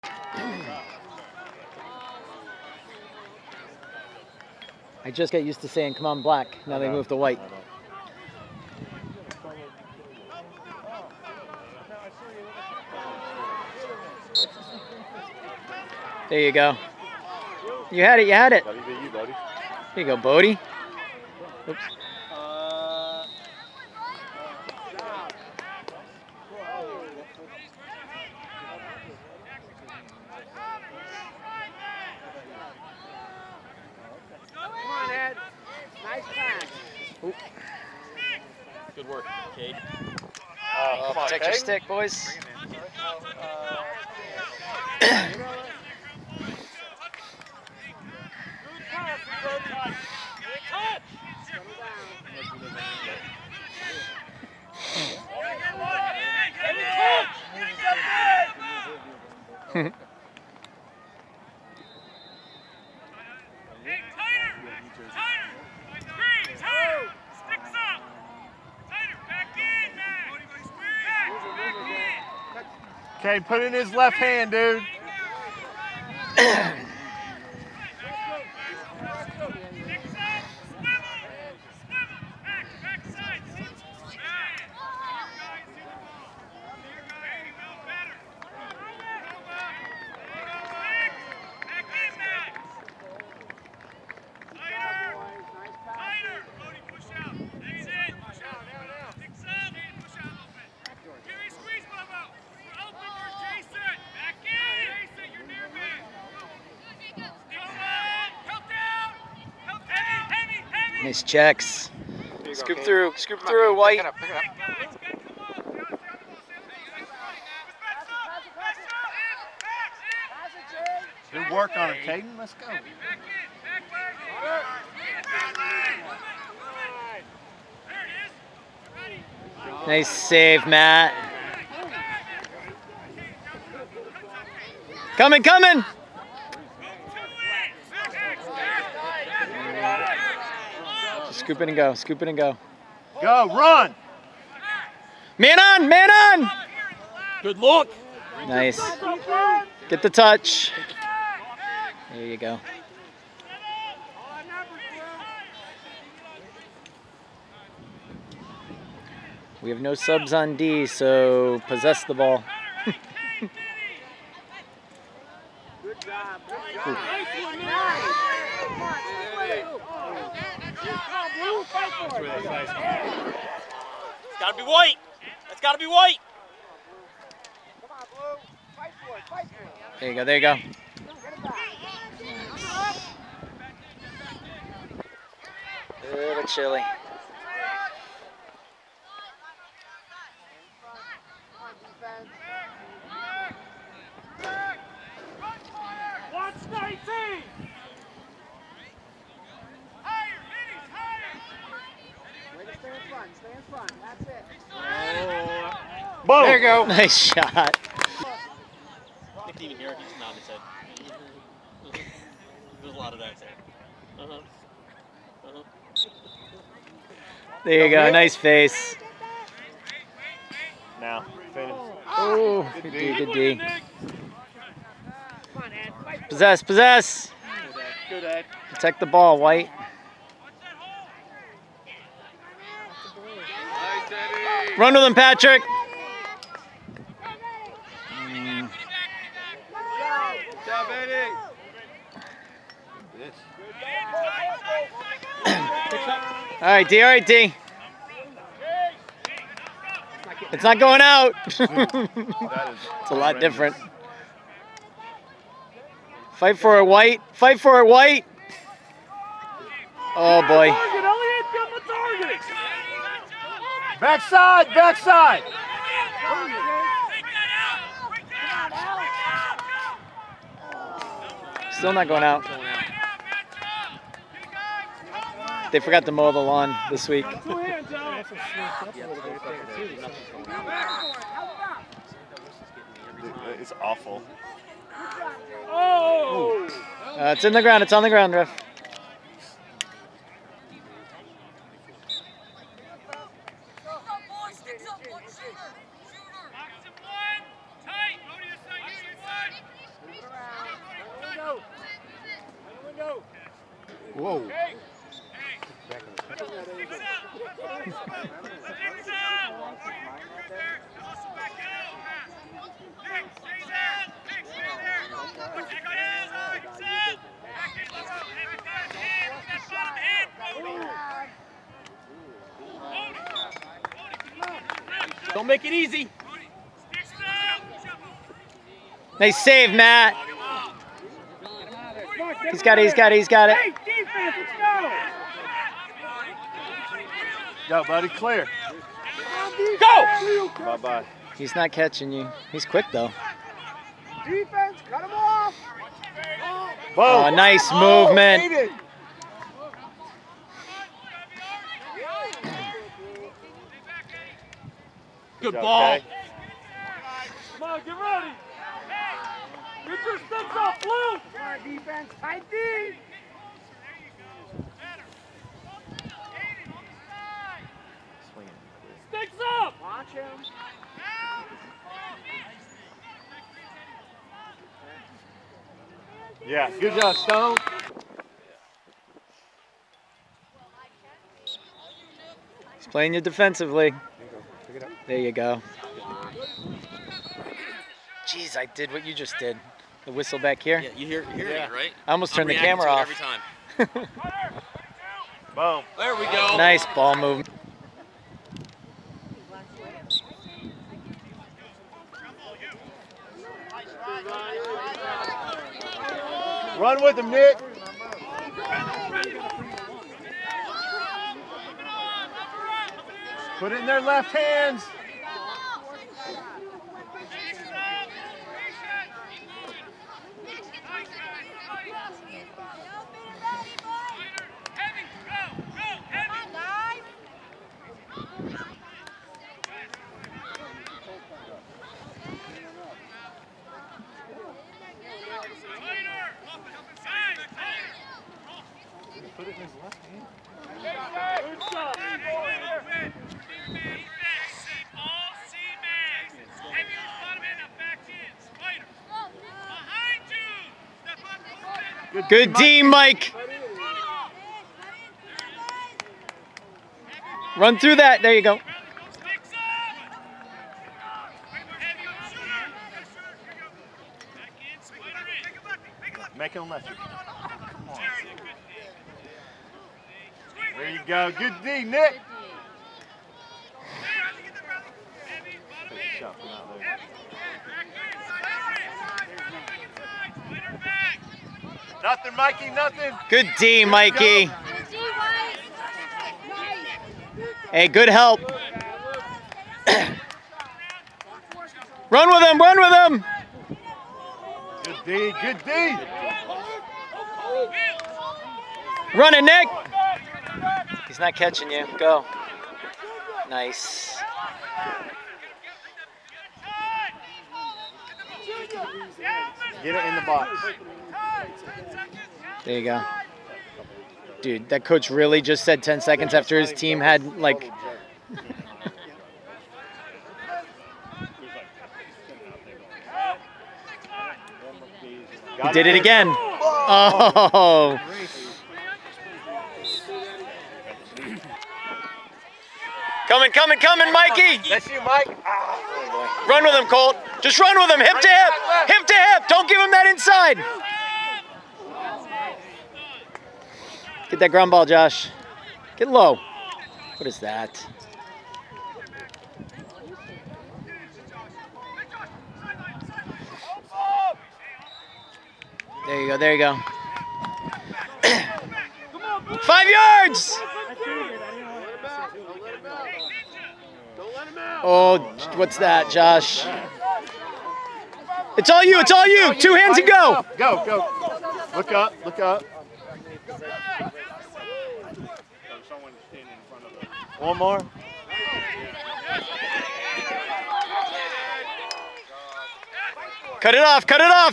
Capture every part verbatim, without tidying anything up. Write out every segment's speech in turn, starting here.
I just get used to saying, come on, black. Now they move to white. There you go. You had it, you had it. Here you go, Bodie. Oops. Ooh. Good work, Cade. Oh, oh, protect your stick, boys. Okay, put in his left hand, dude. Nice checks. Scoop through, scoop through, White. Good work on it, Caden. Let's go. Nice save, Matt. Coming, coming. Just scoop it and go, scoop it and go. Go, run. Man on, man on. Good look. Nice. Get the touch. There you go. We have no subs on D, so possess the ball. Good job. Good job. It's gotta be White. That's gotta be White. Come on, Blue. Fight for it. Fight for it. There you go. There you go. A little chilly. Stay in front. That's it. Boom. There you go. Nice shot. Nick didn't even hear it. He just nodded his head. There's a lot of that there. Uh-huh. Uh-huh. There you go. Nice face. Now, finish. Oh, good D, good D. Possess, possess. Good, Ed. Protect the ball, White. Run with him, Patrick. Mm. All right, D. All right, D. It's not going out. It's a lot different. Fight for it, White. Fight for it, White. Oh, boy. Backside, backside. Still not going out. They forgot to mow the lawn this week. It's awful. Oh! Uh, it's in the ground. It's on the ground, ref. Whoa. Don't make it easy. Nice save, Matt. He's got it, he's got it, he's got it. Hey, defense, let's go! Go, buddy, clear. Go! Bye-bye. He's not catching you. He's quick, though. Defense, cut him off! Oh, nice movement. Aiden. Good Okay. ball. Come on, get ready! Get your sticks off, Blue! Come on, defense, tight D! Sticks up! Watch him. Yeah, good job, Stone. He's playing you defensively. There you go. Jeez, I did what you just did. The whistle back here. Yeah, you hear, hear Yeah. it, right? I almost I'm turned the reacting camera to it off. every time. Boom. There we go. Nice ball movement. Run with him, Nick. Put it in their left hands. Put it in his left hand. Good D, Mike. Run through that. There you go. Make him left. There you go. Good D, Nick. Shot from out there. Nothing, Mikey, nothing. Good D, Mikey. Hey, good help. Run with him, run with him. Good D, good D. Run it, Nick. He's not catching you. Go. Nice. Get it in the box. There you go. Dude, that coach really just said ten seconds after his team had, like... He did it again. Oh. Coming, coming, coming, Mikey. That's you, Mike. Run with him, Colt. Just run with him, hip to hip. Hip to hip. Don't give him that inside. Get that ground ball, Josh. Get low. What is that? There you go, there you go. Five yards! Oh, what's that, Josh? It's all you, it's all you. Two hands and go. Go, go. Look up, look up. One more. Cut it off, cut it off.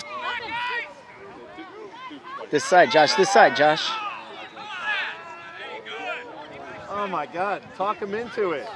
This side, Josh, this side, Josh. Oh my God, talk him into it.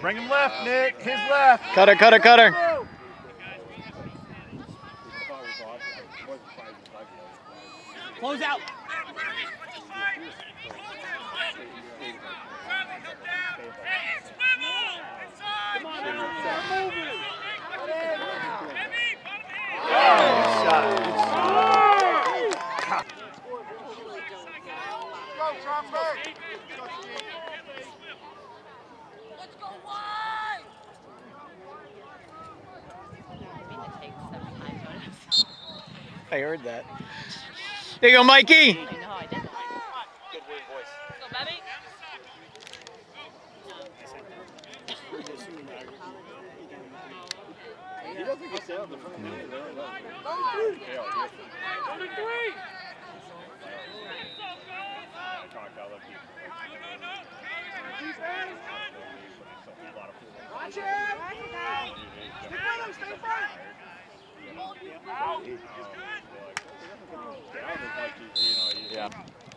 Bring him left, Nick. His left. Cutter, cutter, cutter. Close out. Come on, now. Start moving. Let's go wide. I heard that. There you go, Mikey. I know, I did. Good win, boys. Go, baby. He doesn't get down the front. twenty-three. Watch it. Stick with him, stay front. Out. Yeah.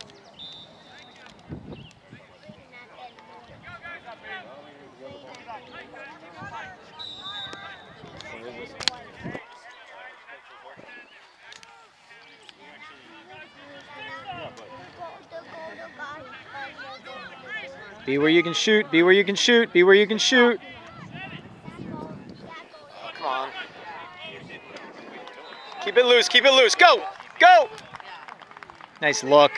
Be where you can shoot. Be where you can shoot. Be where you can shoot. Come on. Keep it loose. Keep it loose. Go. Go. Nice look.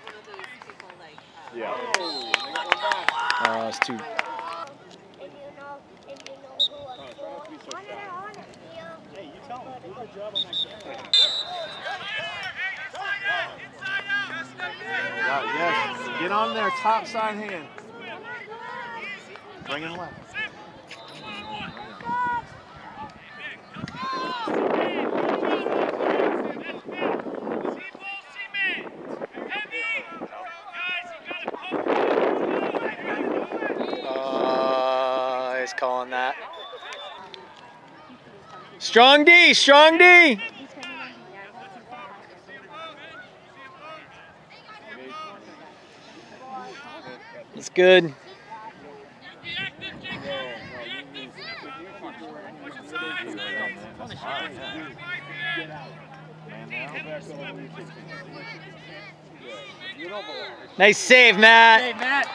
Yeah. Oh, it's too. Yeah, yes. Get on there, top side hand. Bring him left. Uh, he's calling that. Strong D, strong D. It's good. Nice save, Matt. Hey, Matt.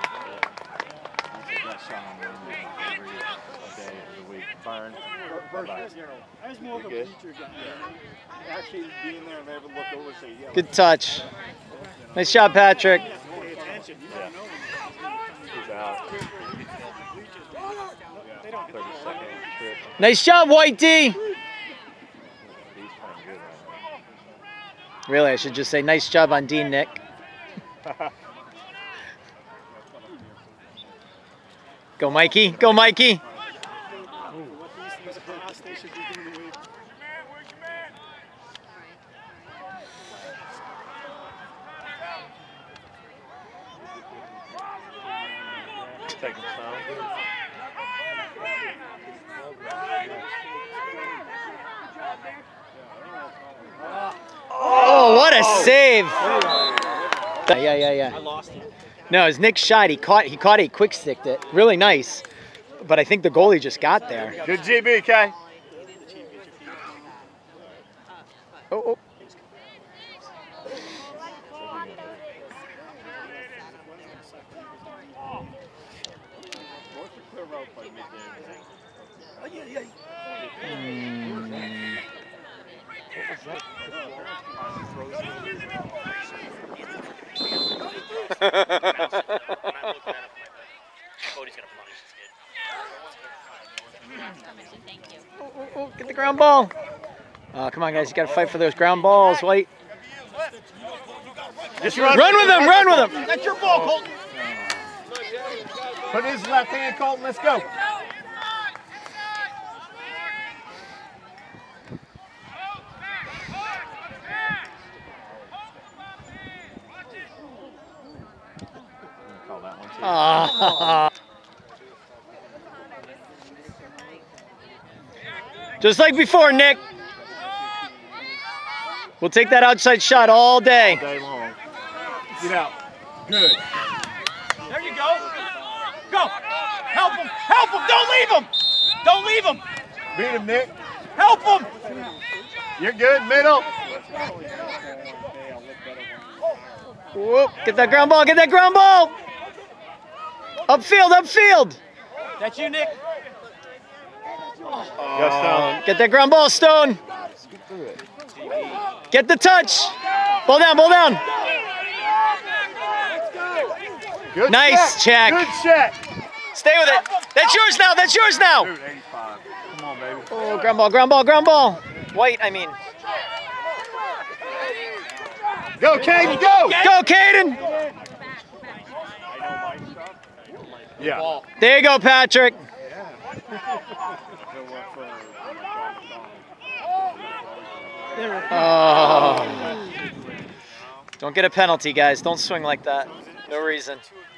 I was more of a bleacher guy. Actually being there and able to look over and say, yeah. Good touch. Nice job, Patrick. Pay attention. You don't know he's out. thirty second trip. Nice job, White D. He's playing good right now. Really, I should just say nice job on D, Nick. Go, Mikey. Go, Mikey. Taking sound. Oh, what a save! Yeah, yeah, I yeah. lost him. No, it was Nick's shot. He caught. He caught it. He quick sticked it. Really nice. But I think the goalie just got there. Good G B, K. Oh, oh. Mm. Oh, oh, oh, get the ground ball. Oh, come on, guys. You got to fight for those ground balls, White. Just run. Run with him. Run with him. That's your ball, Colton. Put his left hand, Colton. Let's go. Call that one too. Ah. Just like before, Nick. We'll take that outside shot all day. Day long. Get out. Good. There you go. Go. Help him. Help him. leave him. Don't leave him. Beat him, Nick. Help him. You're good, middle. Whoop. Get that ground ball. Get that ground ball. Upfield, upfield. That's you, Nick. Go, Stone. Get that ground ball, Stone. Get the touch. Ball down, ball down. Good Nice check. Good check. Stay with it. That's yours now. That's yours now. Dude, eighty-five. Come on, baby. Oh, ground ball, ground ball, ground ball. White, I mean. Go, Caden, go. Go, Caden. Yeah. There you go, Patrick. Oh. Don't get a penalty, guys. Don't swing like that. No reason.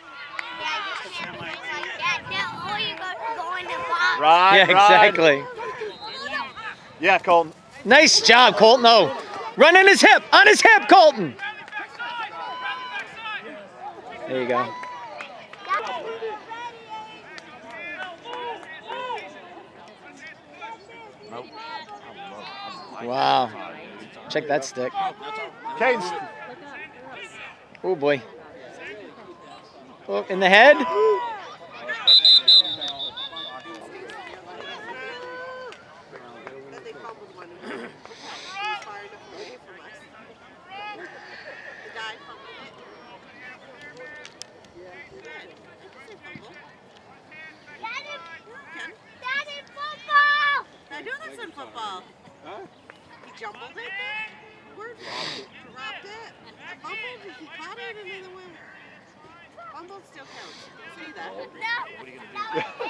Right, Yeah, right. exactly. Yeah, Colton. Nice job, Colton. No. Run on his hip. On his hip, Colton. There you go. Wow. Check that stick. Caden. Oh, boy. Oh, in the head. Football. Huh? He jumbled it. Word dropped it. I fumbled. He caught it and then it went. Fumble still counts. See that? No. What are you gonna do?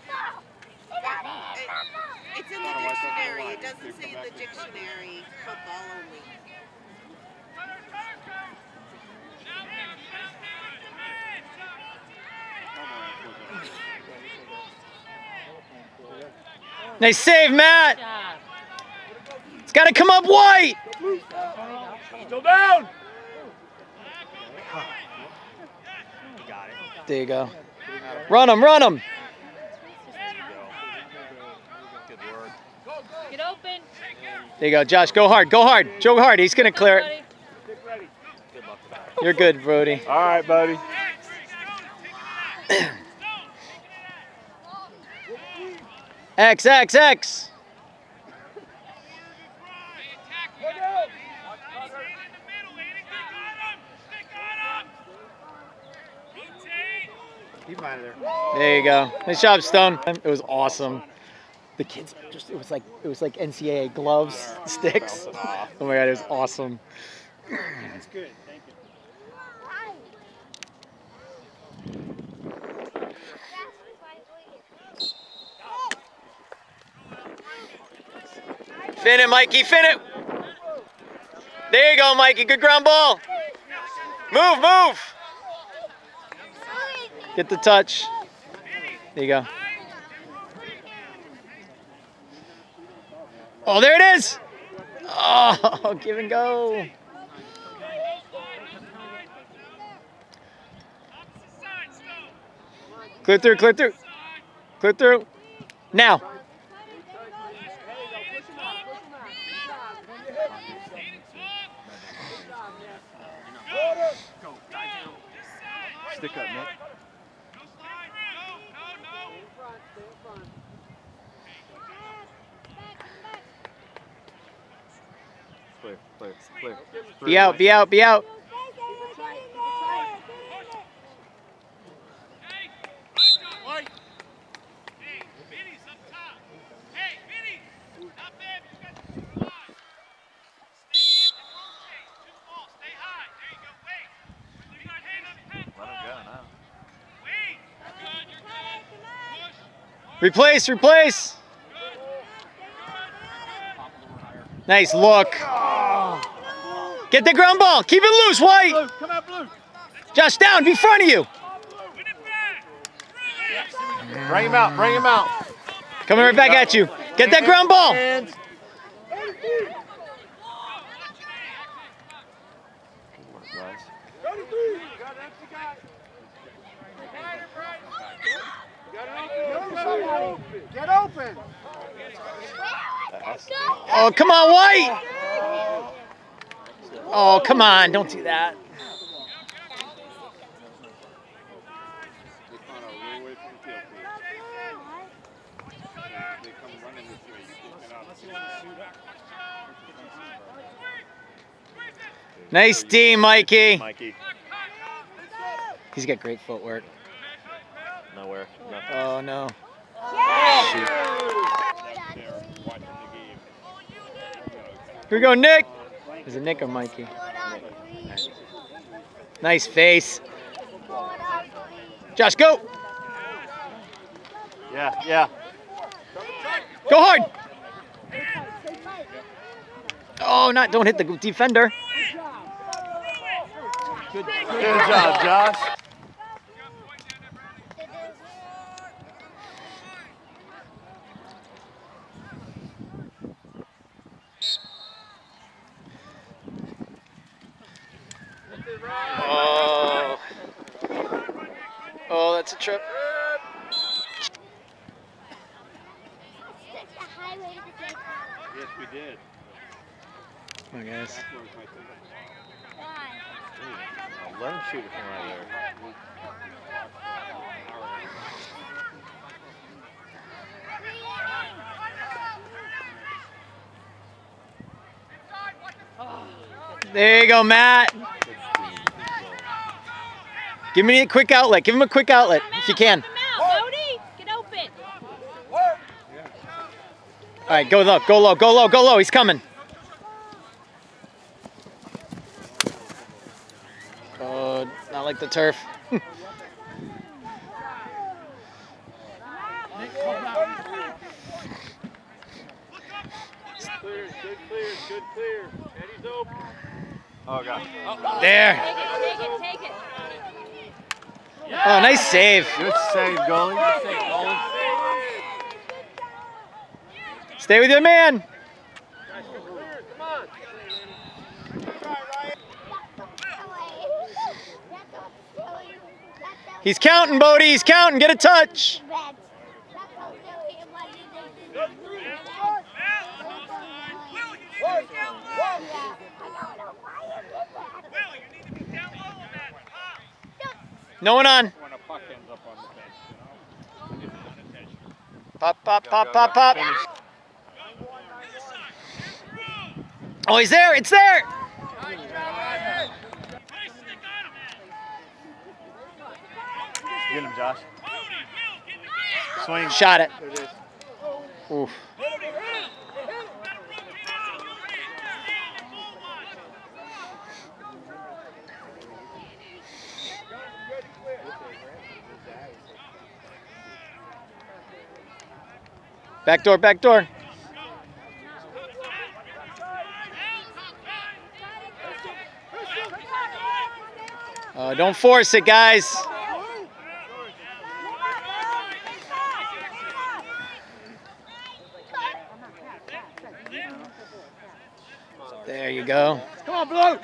It, it's in the dictionary. It doesn't say in the dictionary. Football only. Nice save, Matt. It's got to come up white. Still down. There you go. Run him, run him. Get open. There you go, Josh. Go hard, go hard. Go hard. He's going to clear it. You're good, Brody. All right, buddy. X, X, X. Keep out of there. There you go. Nice job, Stone. It was awesome. The kids just, it was like, it was like N C A A gloves, sticks. Oh my God, it was awesome. That's good. Thank you. Fin it, Mikey, fin it. There you go, Mikey. Good ground ball. Move, move. Get the touch. There you go. Oh, there it is. Oh, give and go. Clear through, clear through. Clear through. Now. Stick up, Nick. Clear, clear, clear. Be out, be out, be out. Replace, replace. Nice look. Get the ground ball. Keep it loose, White. Come out, Blue. Josh, down, be in front of you. Bring him out, bring him out. Coming right back at you. Get that ground ball. Hands. Get open. Oh, come on, White! Oh, come on, don't do that. Nice D, Mikey. Mikey. He's got great footwork. Nowhere. Nothing. Oh, no. Shoot. Here we go, Nick. Is it Nick or Mikey? Nice face. Josh, go. Yeah, yeah. Go hard. Oh, not, don't hit the defender. Good, good job, Josh. Oh. Oh, that's a trip. Yes, we did. Come on, guys. Let him shoot it from right there. There you go, Matt. Give me a quick outlet. Give him a quick outlet if you can. Get open. All right, go low, go low, go low, go low. He's coming. Oh, not like the turf. Clear, good clear, good clear. Eddie's open. Oh, God. There. Take it, take it, take it. Oh, nice save. Good save, goalie. Stay with your man. He's counting, Bodie. He's counting. Get a touch. No one on. When a puck ends up on the bench, you know. Pop, pop, pop, pop, pop. Oh, he's there. It's there. Get him, Josh. Swing. Shot it. There it is. Oof. Back door, back door. Uh, don't force it, guys. There you go. Come on, Blue.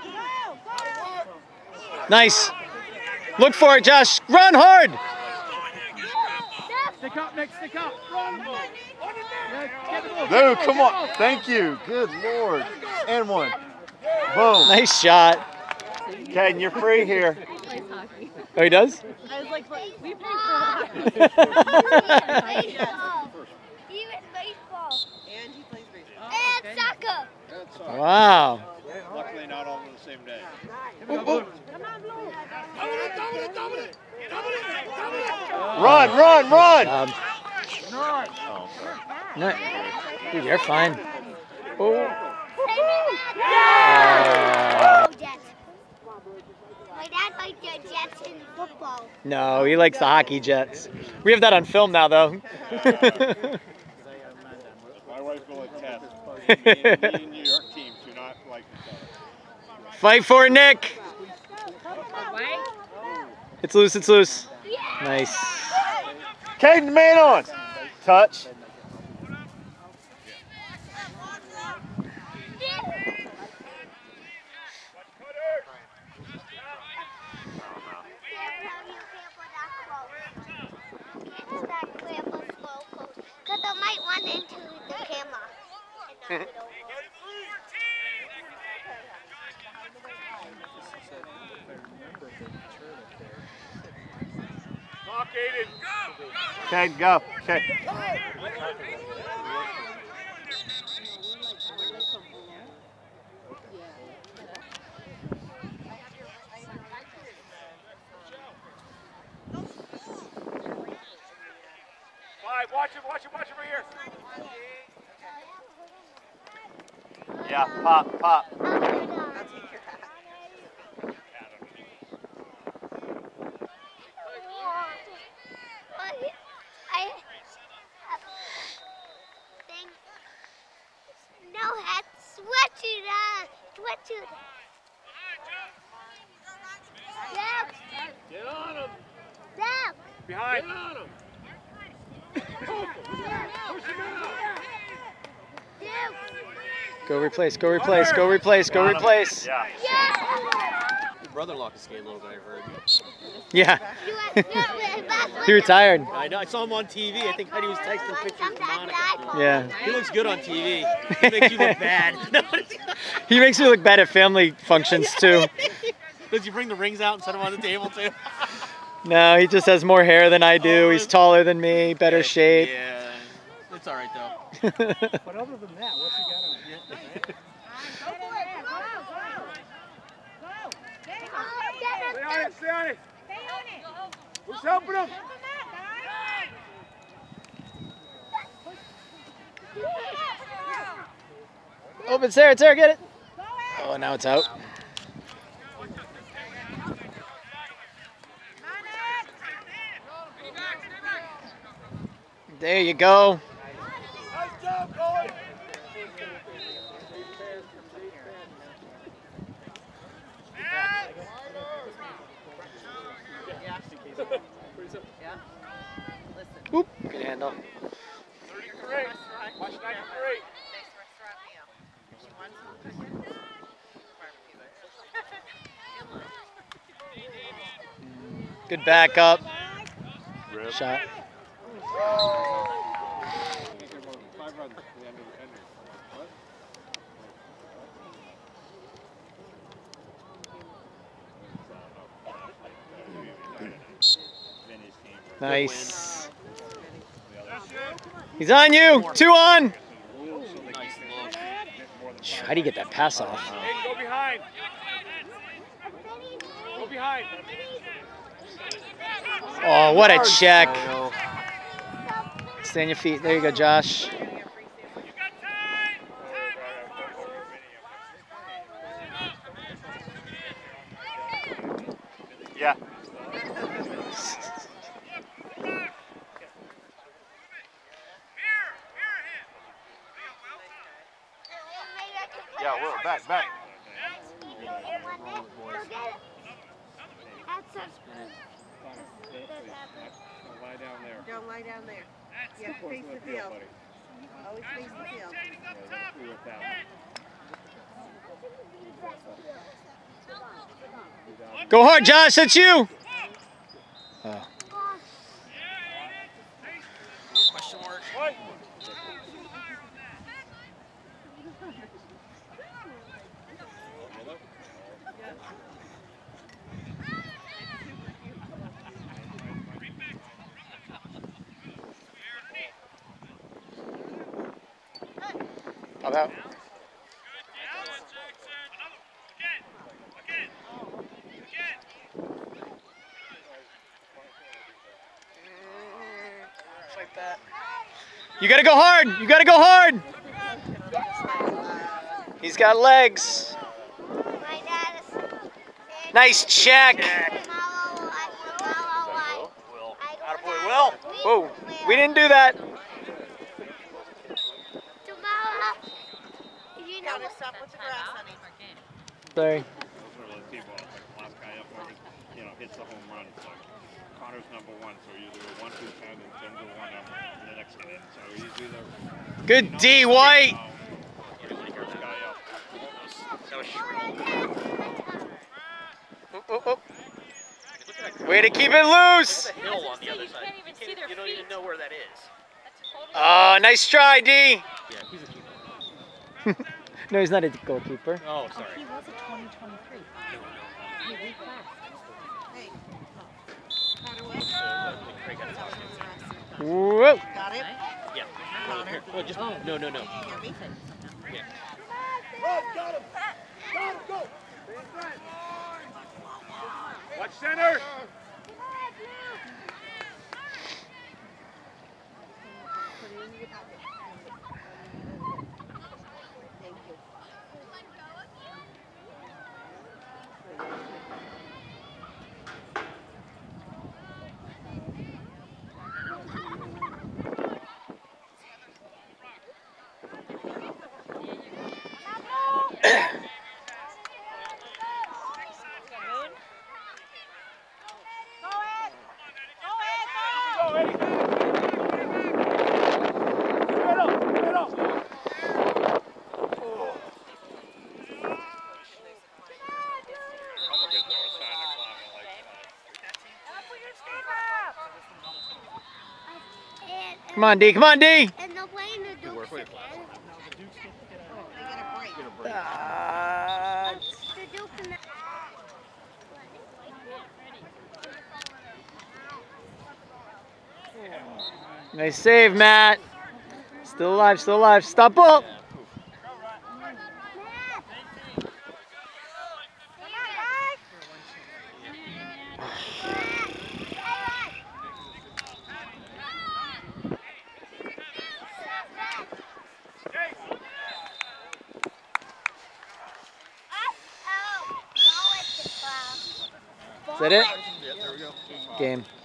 Nice. Look for it, Josh. Run hard. Stick up, Nick, stick up. Run. Dude, come on. Thank you. Good Lord. And one. Boom. Nice shot. Caden, you're free here. Plays hockey. Oh, he does? I was like, we play for hockey. Even baseball. And he plays baseball. And soccer. That's all right. Wow. Luckily, not all on the same day. Run, run, run. Um, Oh, no, dude, you're fine. Oh. Uh, Jets. My dad likes the Jets in football. no, he likes the hockey Jets. We have that on film now, though. My wife will attest. Me and, me and New York teams do not like each other. Fight for it, Nick. Right? It's loose, it's loose. Nice. Caden, man on. Touch. the mic went into the camera. And knocked it over. Knock, Aiden. Okay, go. Okay. Five, watch him, watch him, watch him right here. Yeah, pop, pop. I'll take your hat. I thing. No hat, sweatshirt on. Sweatshirt. Down, Get on him. down. Behind. Get on him. Down. Go replace, go replace, go replace, go replace. Yeah. Yeah. Your brother-in-law can skate a little bit, I heard. Yeah. You are not He retired. I know. I saw him on T V. I think Heidi was texting pictures to Monica. Yeah. He looks good on T V. He makes you look bad. He makes me look bad at family functions too. Does he bring the rings out and set them on the table too? No, he just has more hair than I do. He's taller than me, better shape. Yeah. It's all right though. But other than that, what's he got on? Stay on it, stay on it. Who's helping him? Open, Sarah, Sarah, get it. Oh, now it's out. There you go. Nice job, Colin. Oop, good handle. thirty-three. Watch ninety-three. Good backup. Rip. Shot. Five runs at the end of the end. What? Nice. He's on you. Two on. Nice look. How do you get that pass off? Aiden, go behind. Go behind. Oh, what a check. Stay on your feet. There you go, Josh. Yeah. Yeah, Will, back, back. Lie down there. Don't lie down there. You have to face the field. Always face the field. Go hard, Josh. That's you. Oh. Question mark. What? How about? Like that. You gotta go hard. You gotta go hard. He's got legs. Nice check. Attaboy, Will. Whoa, we didn't do that. Gotta stop with the grass, honey. Sorry. Last guy up over, you know, hits the home run. So Connor's number one, so you do a one, two, ten, and ten to one up, and the next guy in. So he's either. Good D, White. Oh, oh, oh. Way to keep it loose. Hill on the other You side. can't even see their You don't feet. even know where that is. That's totally Oh. Oh, nice try, D. Yeah, he's a keeper. No, he's not a goalkeeper. Oh, sorry. He was a twenty twenty-three. He reclassed. Hey. Connor, what? Uh, Craig got his house answer. Whoa. Got it? Yeah. Connor. Here, well, just, no, no, no. Can you hear me? Yeah. Watch center. Thank you. Go, Eddie. Get up, get up. Couple kids that were starting to climb and like, uh, Come on, D. Come on, D. And they're playing the Dukes work with it. again. They get a break. Get a break. Uh, The Dukes and the... nice save, Matt. Still alive, still alive. Stop up. Yeah, poof. Is that it? Yeah, there we go. Game.